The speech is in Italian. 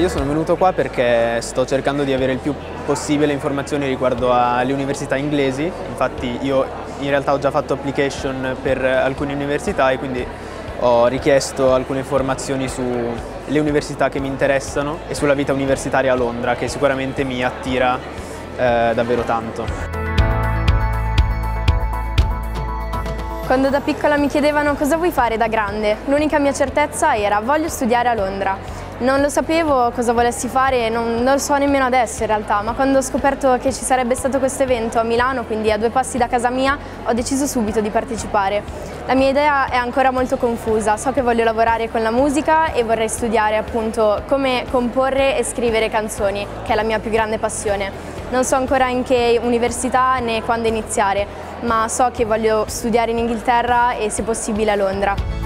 Io sono venuto qua perché sto cercando di avere il più possibile informazioni riguardo alle università inglesi. Infatti io in realtà ho già fatto application per alcune università e quindi ho richiesto alcune informazioni sulle università che mi interessano e sulla vita universitaria a Londra, che sicuramente mi attira davvero tanto. Quando da piccola mi chiedevano cosa vuoi fare da grande, l'unica mia certezza era voglio studiare a Londra. Non lo sapevo cosa volessi fare, non lo so nemmeno adesso in realtà, ma quando ho scoperto che ci sarebbe stato questo evento a Milano, quindi a 2 passi da casa mia, ho deciso subito di partecipare. La mia idea è ancora molto confusa, so che voglio lavorare con la musica e vorrei studiare appunto come comporre e scrivere canzoni, che è la mia più grande passione. Non so ancora in che università né quando iniziare, ma so che voglio studiare in Inghilterra e se possibile a Londra.